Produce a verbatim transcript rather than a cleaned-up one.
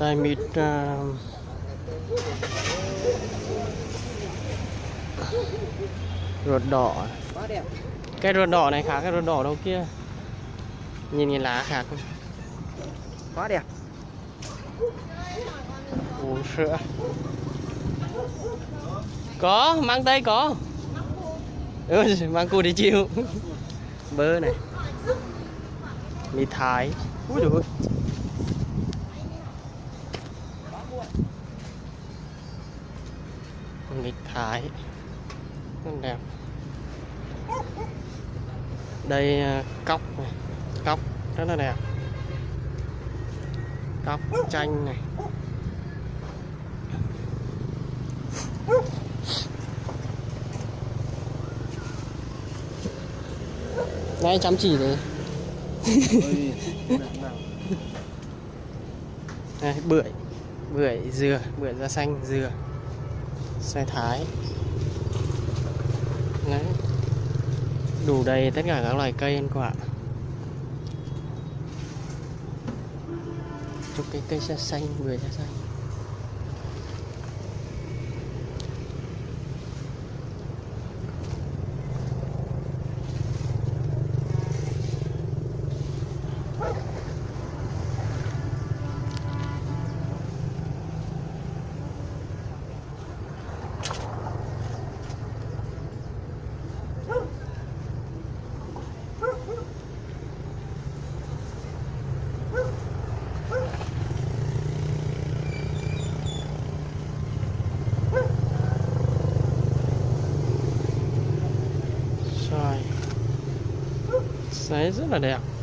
Đây mít uh, ruột đỏ. Cái ruột đỏ này khác cái ruột đỏ đâu kia. Nhìn cái lá khác. Quá đẹp. Uống sữa. Có, mang tay có. Ừ, mang cô đi chịu. Bơ này. Mì Thái. Úi dồi ôi. Mì Thái. Rất đẹp. Đây cóc này. Cóc rất là đẹp. Cóc chanh này. Ngay chăm chỉ đấy. Đây, bưởi, bưởi dừa, bưởi da xanh dừa, xoài thái. Đấy. Đủ đầy tất cả các loài cây ăn quả. Chúc cái cây da xanh, bưởi da xanh. Xoài. Xoài rất là đẹp.